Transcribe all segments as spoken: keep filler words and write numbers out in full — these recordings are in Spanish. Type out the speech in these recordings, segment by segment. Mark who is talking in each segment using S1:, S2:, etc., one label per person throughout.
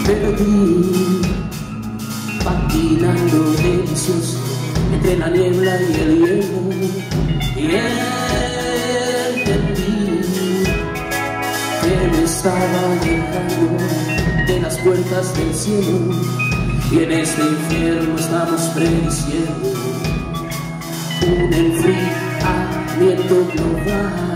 S1: perdí, patinando delicioso entre la niebla y el hielo, y entendí que me estaba alejando de las puertas del cielo, y en este infierno estamos prediciendo un enfriamiento global.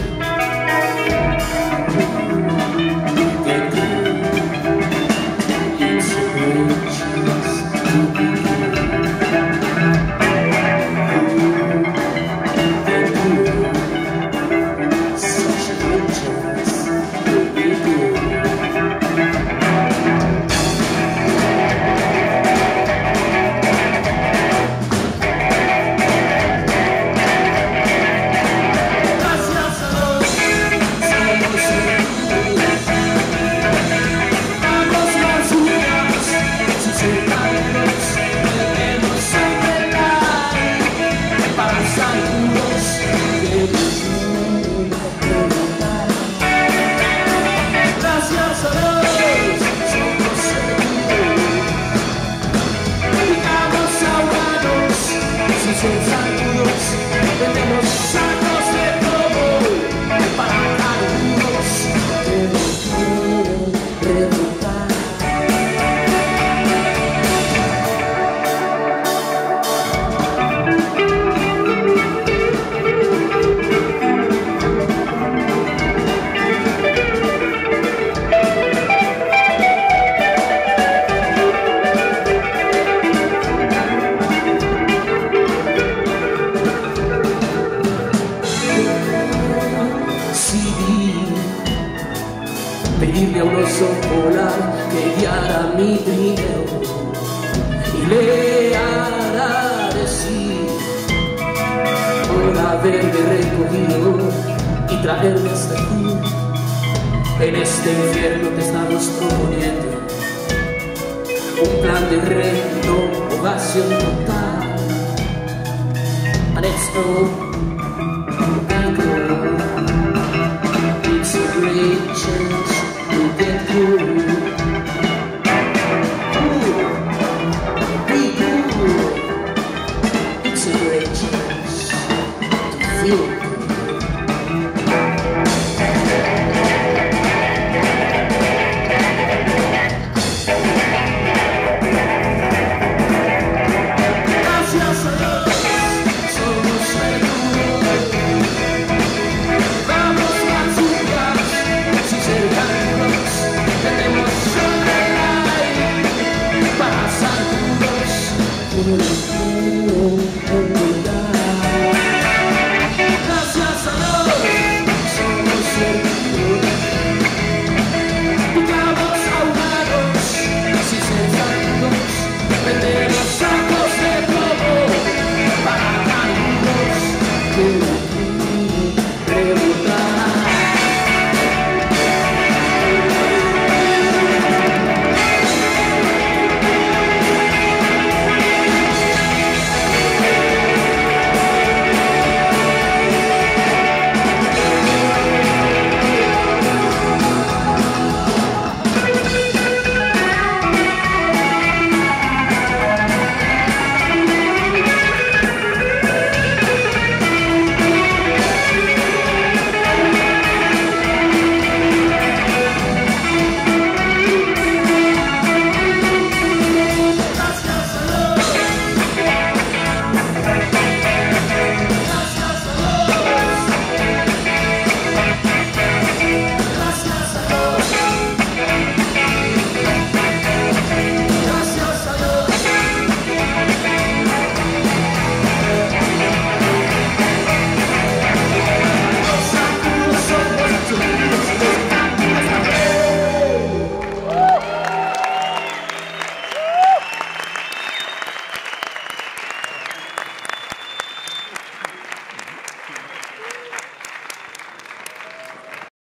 S2: Tenemos sacos de todo para algunos que nos pueden derrotar.
S1: Pedirle a un oso polar que guiara mi trineo y le agradecí por haberme recogido y traerme hasta aquí. En este infierno te estamos proponiendo un plan de renovación total. And it's